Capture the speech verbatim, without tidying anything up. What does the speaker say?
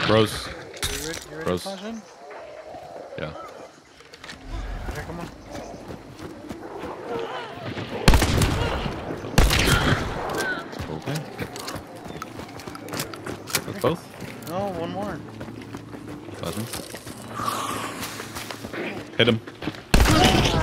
Bros. You ready, you ready Bros. to punch in? Yeah. Okay, come on. Okay. That's both? No, one more. Pleasant. Hit him.